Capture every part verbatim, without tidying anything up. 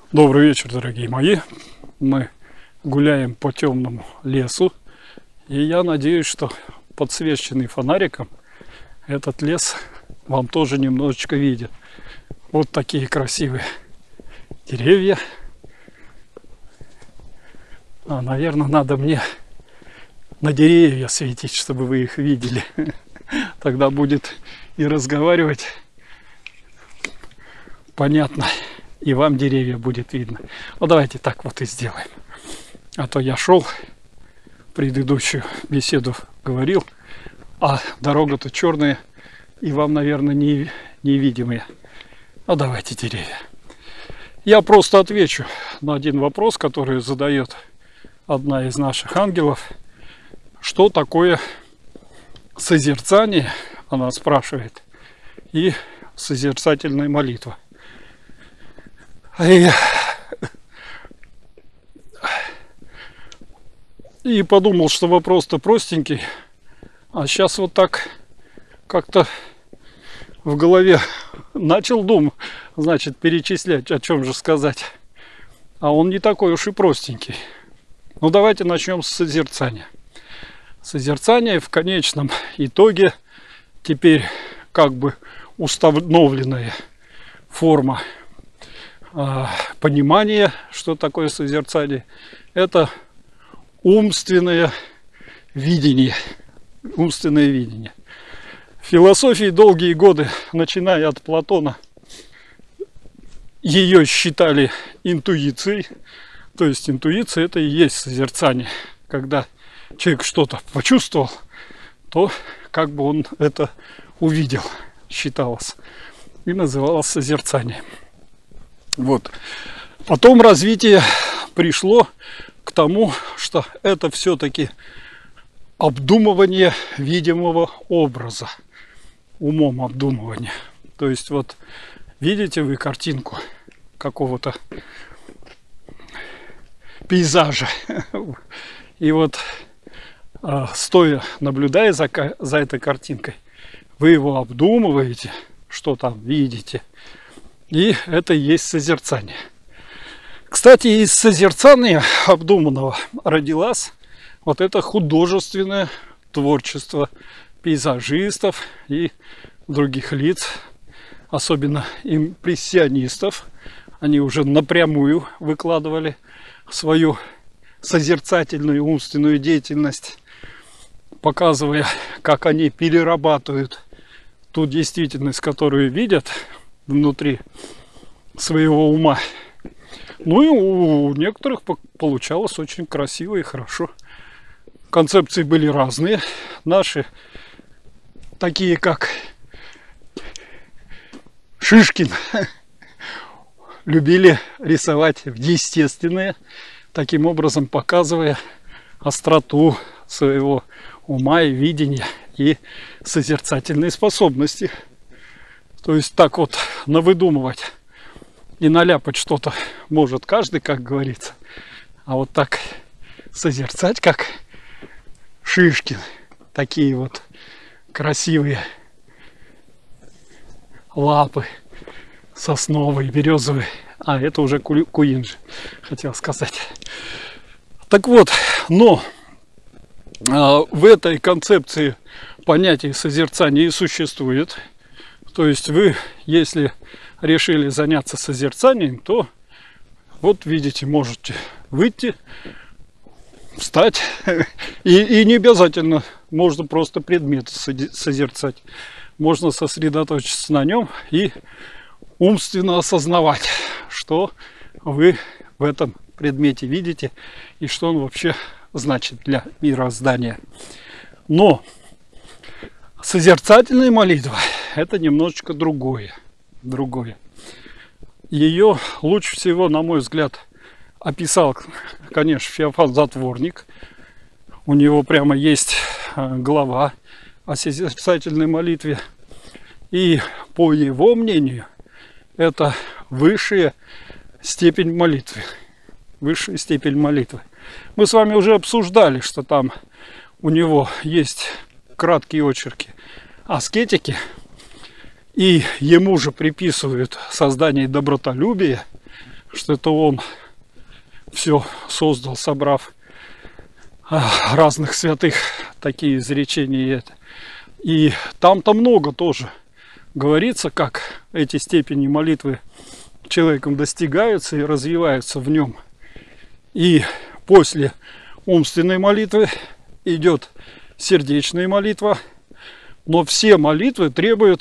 Добрый вечер, дорогие мои. Мы гуляем по темному лесу. И я надеюсь, что подсвеченный фонариком этот лес вам тоже немножечко виден. Вот такие красивые деревья. А, наверное, надо мне на деревья светить, чтобы вы их видели. Тогда будет и разговаривать понятно. И вам деревья будет видно. Ну давайте так вот и сделаем. А то я шел, предыдущую беседу говорил, а дорога-то черная, и вам, наверное, не, невидимые. Ну давайте деревья. Я просто отвечу на один вопрос, который задает одна из наших ангелов. Что такое созерцание, она спрашивает, и созерцательная молитва. И, и подумал, что вопрос-то простенький, а сейчас вот так как-то в голове начал дум, значит, перечислять, о чем же сказать. А он не такой уж и простенький. Ну давайте начнем с созерцания. Созерцание в конечном итоге теперь как бы установленная форма понимание, что такое созерцание, это умственное видение. Умственное видение. В философии долгие годы, начиная от Платона, ее считали интуицией. То есть интуиция — это и есть созерцание. Когда человек что-то почувствовал, то как бы он это увидел, считалось. И называлось созерцанием. Вот. Потом развитие пришло к тому, что это все-таки обдумывание видимого образа, умом обдумывание. То есть вот видите вы картинку какого-то пейзажа, и вот стоя, наблюдая за, за этой картинкой, вы его обдумываете, что там видите. И это и есть созерцание. Кстати, из созерцания обдуманного родилось вот это художественное творчество пейзажистов и других лиц, особенно импрессионистов. Они уже напрямую выкладывали свою созерцательную умственную деятельность, показывая, как они перерабатывают ту действительность, которую видят внутри своего ума. Ну и у некоторых получалось очень красиво и хорошо. Концепции были разные. Наши, такие как Шишкин, любили рисовать в естественное, таким образом показывая остроту своего ума и видения и созерцательные способности. То есть так вот навыдумывать и наляпать что-то может каждый, как говорится. А вот так созерцать, как Шишкин, такие вот красивые лапы сосновые, березовые. А, это уже Куинджи, хотел сказать. Так вот, но а, в этой концепции понятие созерцания и существует. То есть вы, если решили заняться созерцанием, то вот видите, можете выйти, встать. И, и не обязательно, можно просто предмет созерцать. Можно сосредоточиться на нем и умственно осознавать, что вы в этом предмете видите и что он вообще значит для мироздания. Но созерцательная молитва — это немножечко другое. другое. Ее лучше всего, на мой взгляд, описал, конечно, Феофан Затворник. У него прямо есть глава о созерцательной молитве. И по его мнению, это высшая степень молитвы. Высшая степень молитвы. Мы с вами уже обсуждали, что там у него есть краткие очерки аскетики, и ему же приписывают создание добротолюбия, что это он все создал, собрав разных святых такие изречения. И там-то много тоже говорится, как эти степени молитвы человеком достигаются и развиваются в нем. И после умственной молитвы идет сердечная молитва, но все молитвы требуют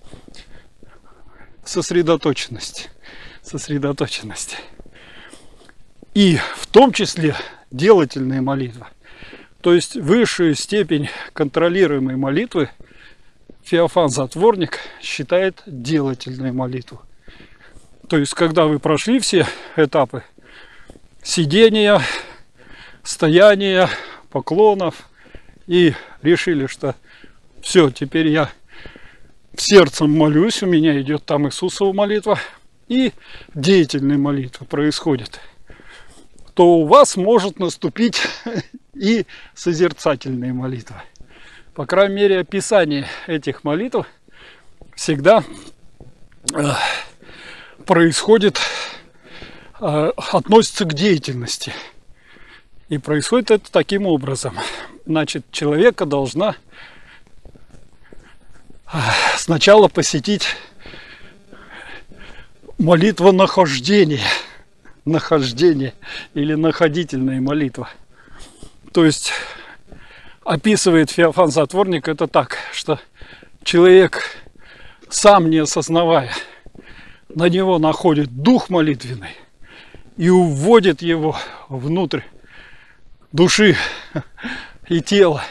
сосредоточенности, сосредоточенности. И в том числе делательная молитва. То есть высшую степень контролируемой молитвы Феофан Затворник считает делательной молитву. То есть когда вы прошли все этапы сидения, стояния, поклонов и решили, что все, теперь я сердцем молюсь, у меня идет там Иисусова молитва, и деятельная молитва происходит, то у вас может наступить и созерцательная молитва. По крайней мере, описание этих молитв всегда э, происходит, э, относится к деятельности. И происходит это таким образом. Значит, человека должна э, сначала посетить молитва нахождения. Нахождение или находительная молитва. То есть описывает Феофан Затворник это так, что человек, сам не осознавая, на него находит дух молитвенный и уводит его внутрь души и тела.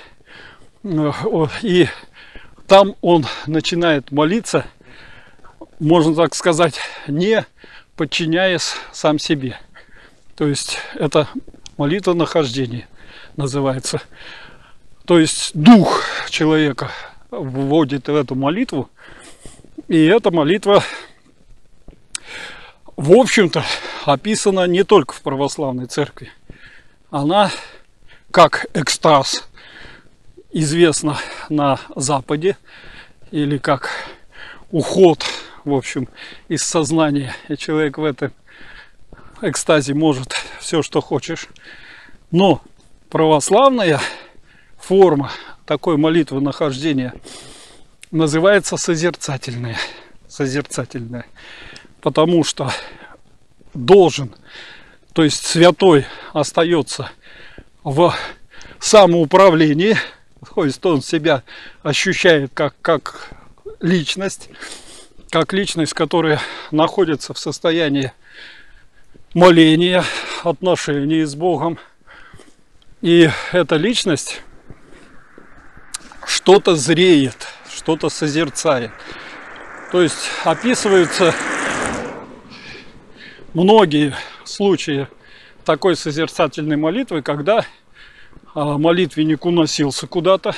И там он начинает молиться, можно так сказать, не подчиняясь сам себе. То есть это молитва нахождения называется. То есть дух человека вводит в эту молитву. И эта молитва, в общем-то, описана не только в православной церкви. Она, как экстаз, известна на Западе, или как уход, в общем, из сознания, и человек в этом экстазе может все, что хочешь. Но православная форма такой молитвы нахождения называется созерцательная. Созерцательная. Потому что должен, то есть святой остается в самоуправлении, то есть он себя ощущает как, как личность, как личность, которая находится в состоянии моления, отношений с Богом. И эта личность что-то зреет, что-то созерцает. То есть описываются многие случаи такой созерцательной молитвы, когда молитвенник уносился куда-то.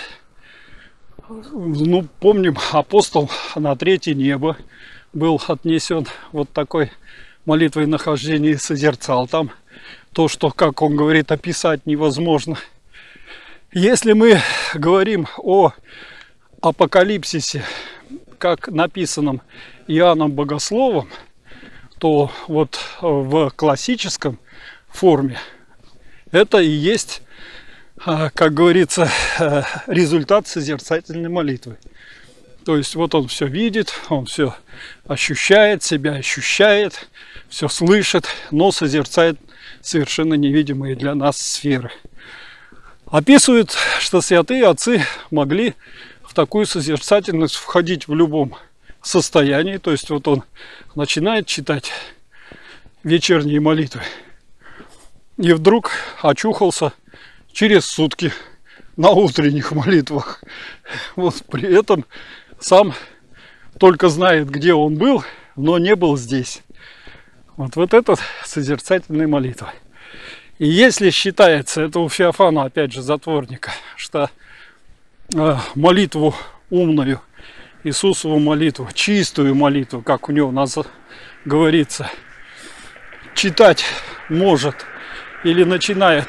Ну, помним, апостол на третье небо был отнесен вот такой молитвой нахождения и созерцал там то, что, как он говорит, описать невозможно. Если мы говорим о апокалипсисе, как написанном Иоанном Богословом, то вот в классическом форме это и есть, как говорится, результат созерцательной молитвы. То есть вот он все видит, он все ощущает, себя ощущает, все слышит, но созерцает совершенно невидимые для нас сферы. Описывают, что святые отцы могли в такую созерцательность входить в любом состоянии. То есть вот он начинает читать вечерние молитвы и вдруг очухался через сутки на утренних молитвах. Вот при этом сам только знает, где он был, но не был здесь. Вот, вот это созерцательная молитва. И если считается, это у Феофана, опять же, Затворника, что э, молитву умную, Иисусову молитву, чистую молитву, как у него у нас говорится, читать может или начинает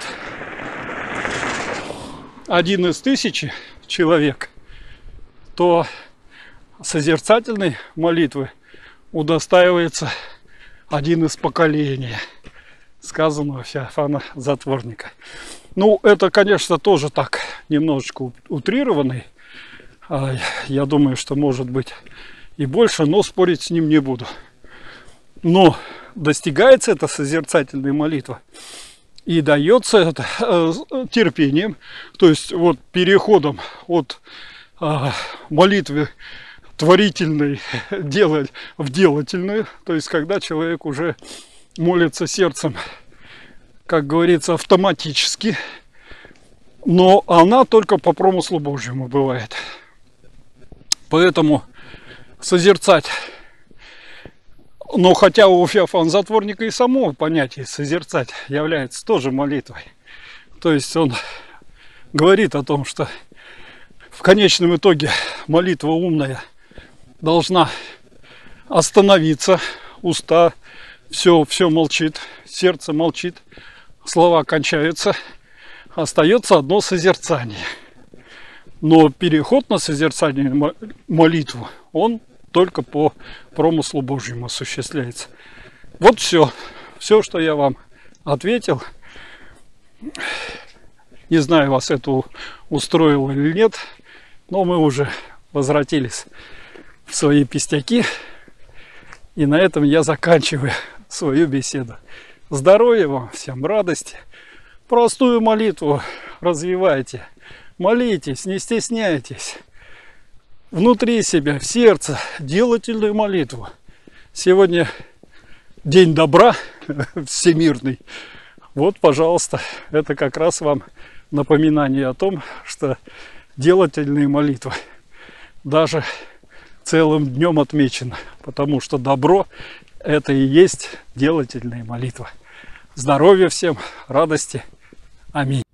один из тысячи человек, то созерцательной молитвы удостаивается один из поколений сказанного Феофана Затворника. Ну, это, конечно, тоже так немножечко утрированный. Я думаю, что может быть и больше, но спорить с ним не буду. Но достигается эта созерцательная молитва и дается это э, терпением, то есть вот переходом от э, молитвы творительной делать в делательную, то есть когда человек уже молится сердцем, как говорится, автоматически, но она только по промыслу Божьему бывает. Поэтому созерцать, но хотя у Феофана Затворника и само понятие созерцать является тоже молитвой. То есть он говорит о том, что в конечном итоге молитва умная должна остановиться, уста, все, все молчит, сердце молчит, слова кончаются, остается одно созерцание. Но переход на созерцание молитву, он только по промыслу Божьему осуществляется. Вот все. Все, что я вам ответил. Не знаю, вас это устроило или нет, но мы уже возвратились в свои пестяки. И на этом я заканчиваю свою беседу. Здоровья вам, всем радости. Простую молитву развивайте. Молитесь, не стесняйтесь. Внутри себя, в сердце, делательную молитву. Сегодня день добра всемирный. Вот, пожалуйста, это как раз вам напоминание о том, что делательная молитва даже целым днем отмечена, потому что добро – это и есть делательная молитва. Здоровья всем, радости. Аминь.